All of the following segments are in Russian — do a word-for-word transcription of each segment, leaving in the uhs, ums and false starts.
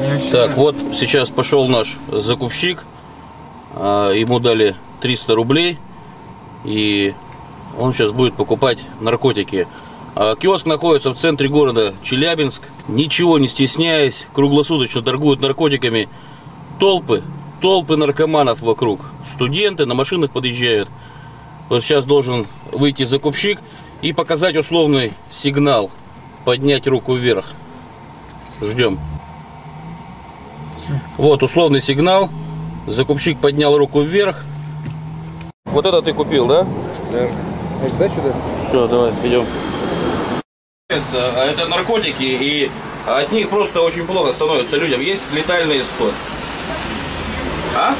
Так, вот сейчас пошел наш закупщик. Ему дали триста рублей. И он сейчас будет покупать наркотики. Киоск находится в центре города Челябинск. Ничего не стесняясь, круглосуточно торгуют наркотиками. Толпы, толпы наркоманов вокруг. Студенты на машинах подъезжают. Вот сейчас должен выйти закупщик и показать условный сигнал. Поднять руку вверх. Ждем. Вот условный сигнал. Закупщик поднял руку вверх. Вот это ты купил, да? Да. А сдачу, да? Все, давай, идем. Это наркотики, и от них просто очень плохо становится людям. Есть летальный исход. А?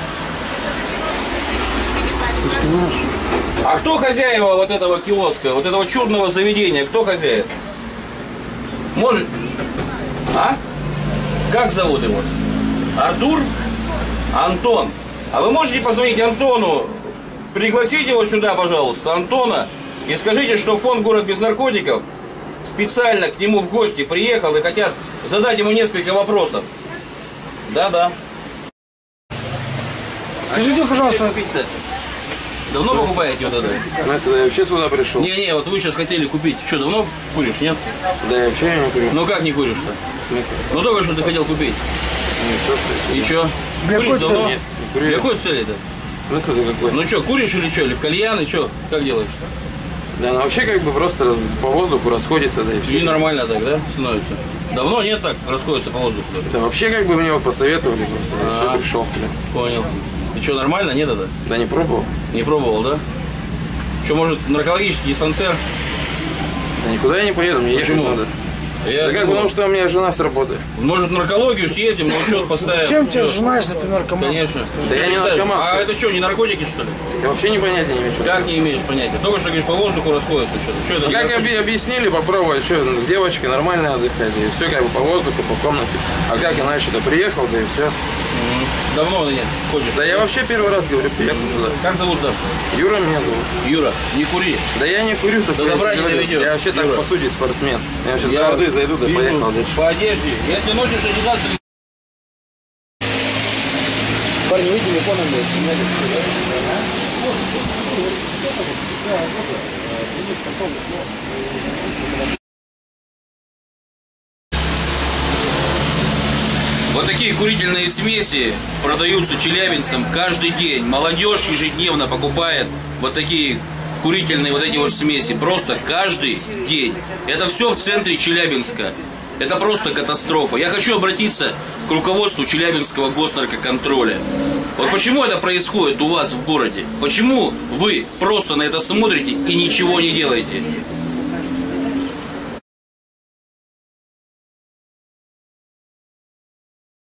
А кто хозяева вот этого киоска, вот этого чудного заведения? Кто хозяин? Может? А? Как зовут его? Артур? Антон. А вы можете позвонить Антону, пригласите его сюда, пожалуйста, Антона, и скажите, что фонд «Город без наркотиков» специально к нему в гости приехал и хотят задать ему несколько вопросов. Да-да. Скажите, а пожалуйста, давно покупаете вот это? Настя, да я вообще сюда пришел. Не-не, вот вы сейчас хотели купить. Что, давно куришь, нет? Да я вообще не курю. Ну как не куришь-то? В смысле? Ну только что ты хотел купить. Ну и что, что ли? И что? Для Куришь какой давно? цели? Нет, не курю. Для какой цели-то? В смысле ты какой? Ну что, куришь или что? Или в кальян, и что? Как делаешь-то? Да, ну вообще как бы просто по воздуху расходится, да и все. И нормально так, да, становится? Давно нет так, расходится по воздуху? Да вообще как бы мне вот посоветовали просто, А, все пришел. Блин. Понял. И что, нормально, нет это? Да не пробовал. Не пробовал, да? Что, может, наркологический диспансер? Да никуда я не поеду, мне ехать надо. Я да как, потому что у меня жена с работы. Может, наркологию съездим, но учет поставим. Зачем тебе жена, если ты наркоман? Конечно. Да я не наркоман. А это что, не наркотики, что ли? Я вообще не понятия не имею. Что как не имеешь понятия? Только что, говоришь, по воздуху расходится что-то. Что это? А как оби объяснили, попробовать, что с девочкой нормально отдыхать, и все как бы по воздуху, по комнате. А как иначе-то приехал, да и все. Угу. Давно ты нет ходишь? Да я вообще первый раз, говорю, приехал сюда. Как зовут-то? Юра меня зовут. Юра, не кури. Да я не курю, до добра не доведет. Я вообще Юра. Так по сути спортсмен. Я сейчас я воды зайду, да вижу поехал дальше. По одежде. Если носишь Адидас... Парни, вы телефоном Вот такие курительные смеси продаются челябинцам каждый день. Молодежь ежедневно покупает вот такие курительные вот эти вот смеси. Просто каждый день. Это все в центре Челябинска. Это просто катастрофа. Я хочу обратиться к руководству Челябинского госнаркоконтроля. Вот почему это происходит у вас в городе? Почему вы просто на это смотрите и ничего не делаете?